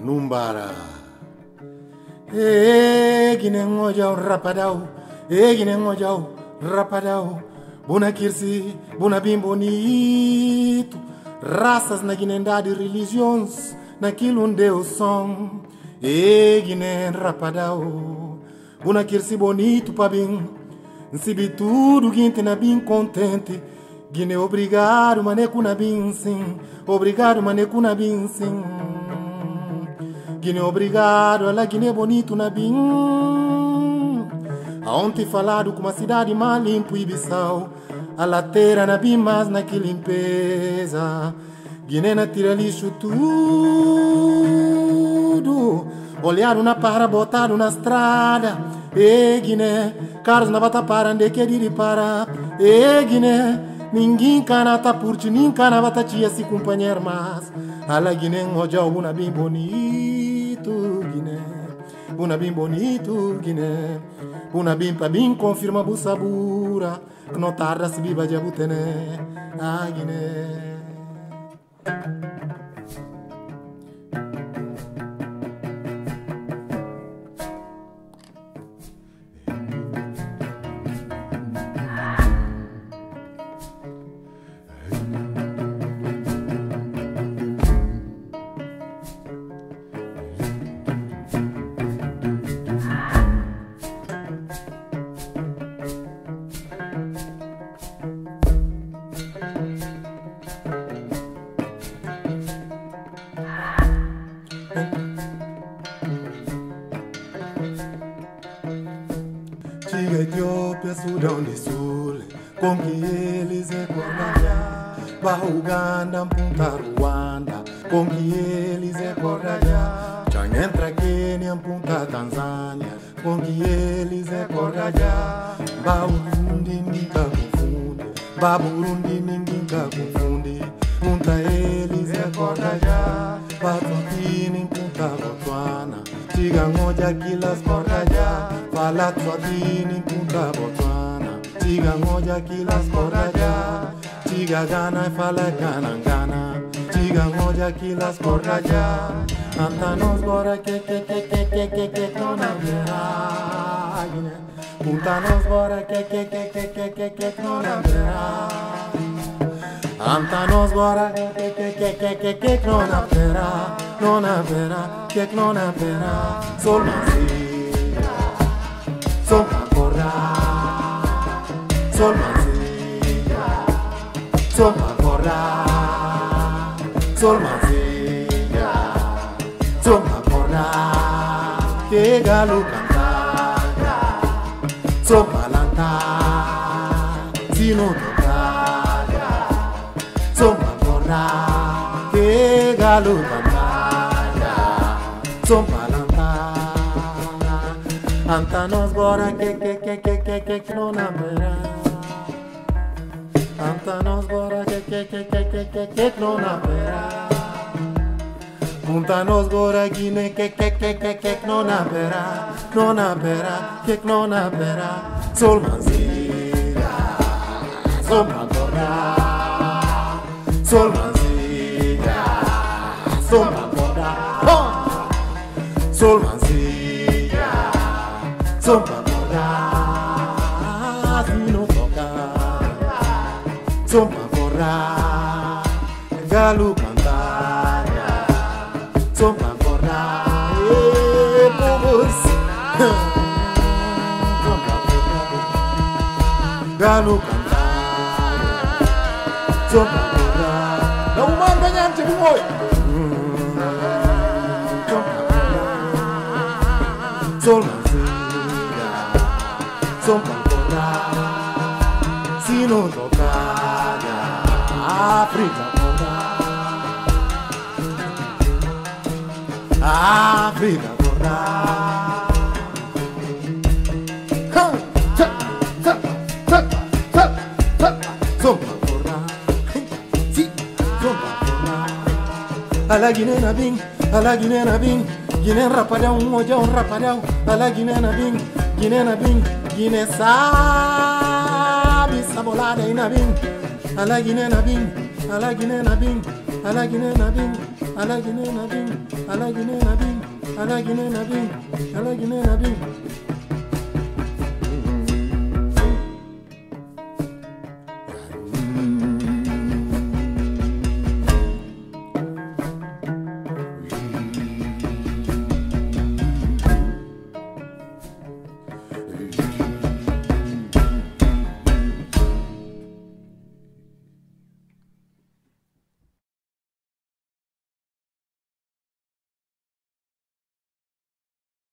numbara. Ginen ojau rapadau, ginen ojau rapadau. Buna kirsi, buna bim bonito. Raças na guinendade religiões, naquilo onde eu som. Ginen rapadau. Buna kirsi bonito pa bim. Nsibi tudo guinte na bim contente. Guiné obrigado, maneco na bim sim. Obrigado, maneco na bim sim. Guiné obrigado, ela Guiné bonito na bim. Aonde falado com uma cidade mais limpa e Bissau. A lateira na bim, mas na que limpeza. Guiné na tira lixo tudo. Olharam na para, botaram na estrada. Guiné, carros na bata para, onde quer ir para. Guiné, ninguém cana tá por ti, ninguém cana bata tia se companheiro, mas. Ala Guiné, hoje uma bem bonito, Guiné. Una bem bonito, Guiné. Una bem pa bem confirma busabura. Que não tarda se viva de abutene. Guiné. Chega Etiópia, Sudão do Sul, com que eles recordam. Barra Uganda, Punta Ruanda, com que eles recordam. Já entra Quênia, Punta Tanzânia, com que eles recordam. Ba Burundi, ninguém confunde. Ba Burundi, ninguém confunde. Punta eles recordam. Ba Tuntini, Punta Botswana. Chega onde aquelas cordas já. Fala Swatini, Punta Botswana. Chega onde aquelas cordas já. Chega Gana e fala Gana. Chega onde aquelas cordas já. Anta nos bora que não naverá. Punta nos bora que não naverá. Anta nos bora que não naverá. Sol Manzilla, Sol Macorra, Sol Manzilla, Sol Macorra, Sol Manzilla, Sol Macorra. Que galo cantada, Sol Malanta, Sino tocada, Sol Macorra. Que galo cantada, Sol Malanta. Anta nos bora que não naverá. Anta nos bora que não naverá. Punta nos bora Guiné que não naverá. Não naverá, que não naverá. Sol Manzilla, Sol Macorra, Sol Manzilla, Sol Macorra, Sol Manzilla, Sol Macorra. Sino tocada, Sol Macorra. Galo cantada, Sol Macorra. Povos, Sol Macorra. Galo cantada, Sol Macorra. Não manda gente de boi. Sol Manzilla, Sol Macorra. Sino tocada, África corda, África corda. Sol Macorra, si, Sol Macorra. Ala Guiné na bing, ala Guiné na bing. Guiné rapadão, hoje um rapadão. Ala Guiné na bing, Guiné sabe sabolada aí na bing. Ala Guiné na bing, ala Guiné na bing, ala Guiné na bing, alagine na bing, alagine na bing, alagine na bing, alagine na bing.